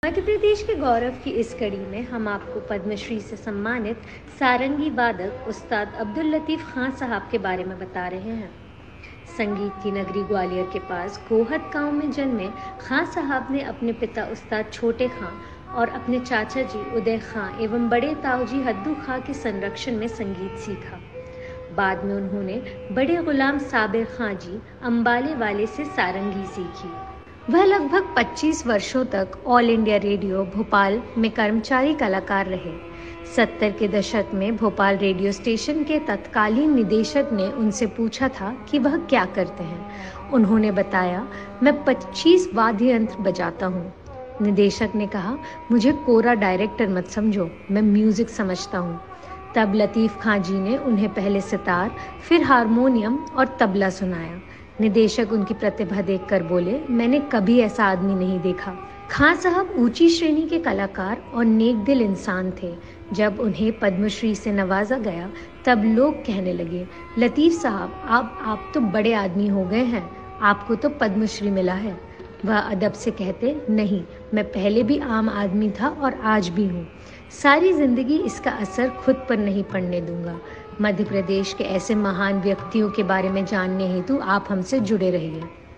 मध्य प्रदेश के गौरव की इस कड़ी में हम आपको पद्मश्री से सम्मानित सारंगी वादक उस्ताद अब्दुल लतीफ़ खां साहब के बारे में बता रहे हैं। संगीत की नगरी ग्वालियर के पास गोहद गांव में जन्मे खां साहब ने अपने पिता उस्ताद छोटे खां और अपने चाचा जी उदय खां एवं बड़े ताऊजी हद्दू खां के संरक्षण में संगीत सीखा। बाद में उन्होंने बड़े गुलाम साबिर खां जी अंबाले वाले से सारंगी सीखी। वह लगभग 25 वर्षों तक ऑल इंडिया रेडियो भोपाल में कर्मचारी कलाकार रहे। 70 के दशक में भोपाल रेडियो स्टेशन के तत्कालीन निदेशक ने उनसे पूछा था कि वह क्या करते हैं। उन्होंने बताया, मैं 25 वाद्य यंत्र बजाता हूँ। निदेशक ने कहा, मुझे कोरा डायरेक्टर मत समझो, मैं म्यूजिक समझता हूँ। तब लतीफ़ खां जी ने उन्हें पहले सितार, फिर हारमोनियम और तबला सुनाया। निदेशक उनकी प्रतिभा देखकर बोले, मैंने कभी ऐसा आदमी नहीं देखा। खां साहब ऊंची श्रेणी के कलाकार और नेक दिल इंसान थे। जब उन्हें पद्मश्री से नवाजा गया तब लोग कहने लगे, लतीफ़ साहब आप तो बड़े आदमी हो गए हैं, आपको तो पद्मश्री मिला है। वह अदब से कहते, नहीं, मैं पहले भी आम आदमी था और आज भी हूँ। सारी जिंदगी इसका असर खुद पर नहीं पड़ने दूंगा। मध्य प्रदेश के ऐसे महान व्यक्तियों के बारे में जानने हेतु आप हमसे जुड़े रहिए।